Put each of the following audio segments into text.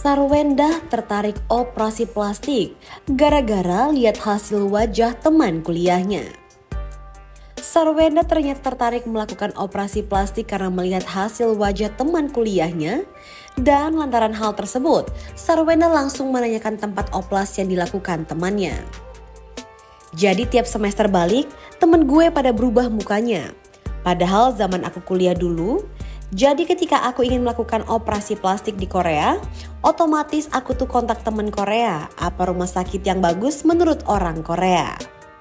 Sarwenda tertarik operasi plastik gara-gara lihat hasil wajah teman kuliahnya. Sarwenda ternyata tertarik melakukan operasi plastik karena melihat hasil wajah teman kuliahnya, dan lantaran hal tersebut, Sarwenda langsung menanyakan tempat oplas yang dilakukan temannya. Jadi tiap semester balik, temen gue pada berubah mukanya. Padahal zaman aku kuliah dulu, jadi ketika aku ingin melakukan operasi plastik di Korea, otomatis aku tuh kontak temen Korea, apa rumah sakit yang bagus menurut orang Korea.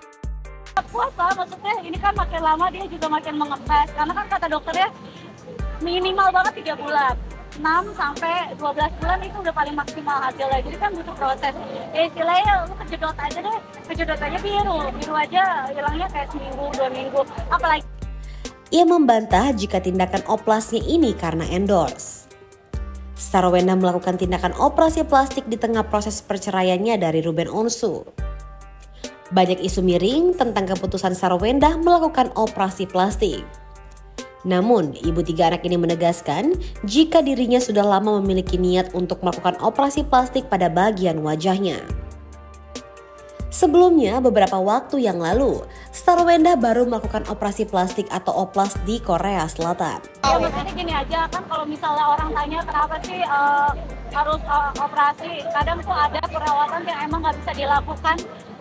Puasa maksudnya ini kan makin lama dia juga makin mengepes, karena kan kata dokternya minimal banget 3 bulan. 6 sampai 12 bulan itu udah paling maksimal hasilnya, jadi kan butuh proses. Ya istilahnya lu kejedot aja biru aja hilangnya kayak seminggu 2 minggu, apalagi. Ia membantah jika tindakan oplasnya ini karena endorse. Sarwenda melakukan tindakan operasi plastik di tengah proses perceraiannya dari Ruben Onsu. Banyak isu miring tentang keputusan Sarwenda melakukan operasi plastik. Namun, ibu 3 anak ini menegaskan jika dirinya sudah lama memiliki niat untuk melakukan operasi plastik pada bagian wajahnya. Sebelumnya, beberapa waktu yang lalu, Sarwenda baru melakukan operasi plastik atau oplas di Korea Selatan. Ya maksudnya gini aja, kan kalau misalnya orang tanya kenapa sih harus operasi, kadang tuh ada perawatan yang emang nggak bisa dilakukan.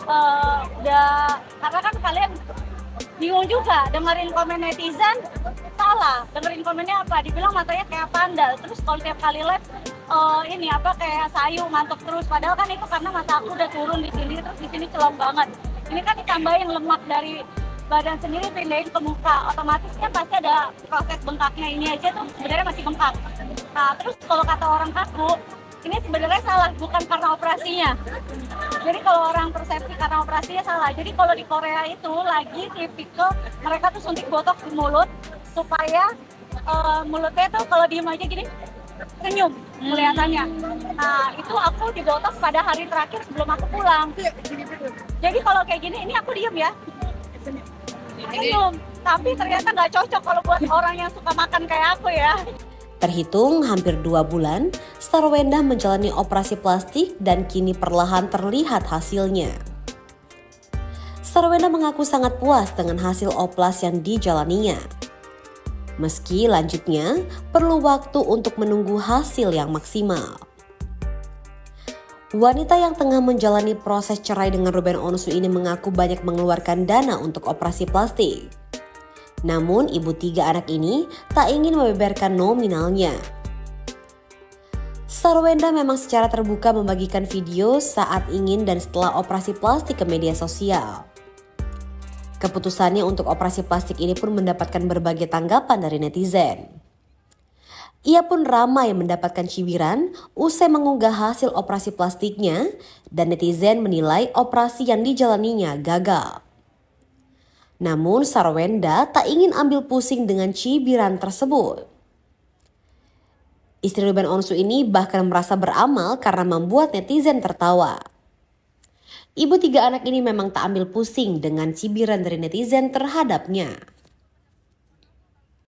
Karena kan kalian bingung juga dengerin komen netizen, salah. Dengerin komennya apa? Dibilang matanya kayak panda. Terus kalau tiap kali live kayak sayu ngantuk terus. Padahal kan itu karena mata aku udah turun di sini, terus di sini celok banget. Ini kan ditambahin lemak dari badan sendiri pindahin ke muka. Otomatis kan pasti ada proses bengkaknya, ini aja tuh sebenarnya masih bengkak. Nah, terus kalau kata orang kaku, ini sebenarnya salah, bukan karena operasinya. Jadi kalau orang persepsi karena operasinya salah. Jadi kalau di Korea itu lagi tipikal mereka tuh suntik botox di mulut supaya mulutnya tuh kalau diem aja gini senyum kelihatannya. Nah itu aku di botox pada hari terakhir sebelum aku pulang. Jadi kalau kayak gini, ini aku diem ya, senyum. Tapi ternyata nggak cocok kalau buat orang yang suka makan kayak aku ya. Terhitung hampir 2 bulan, Sarwenda menjalani operasi plastik dan kini perlahan terlihat hasilnya. Sarwenda mengaku sangat puas dengan hasil oplas yang dijalaninya. Meski lanjutnya perlu waktu untuk menunggu hasil yang maksimal. Wanita yang tengah menjalani proses cerai dengan Ruben Onsu ini mengaku banyak mengeluarkan dana untuk operasi plastik. Namun ibu 3 anak ini tak ingin membeberkan nominalnya. Sarwenda memang secara terbuka membagikan video saat ingin dan setelah operasi plastik ke media sosial. Keputusannya untuk operasi plastik ini pun mendapatkan berbagai tanggapan dari netizen. Ia pun ramai mendapatkan cibiran usai mengunggah hasil operasi plastiknya, dan netizen menilai operasi yang dijalaninya gagal. Namun Sarwenda tak ingin ambil pusing dengan cibiran tersebut. Istri Ruben Onsu ini bahkan merasa beramal karena membuat netizen tertawa. Ibu 3 anak ini memang tak ambil pusing dengan cibiran dari netizen terhadapnya.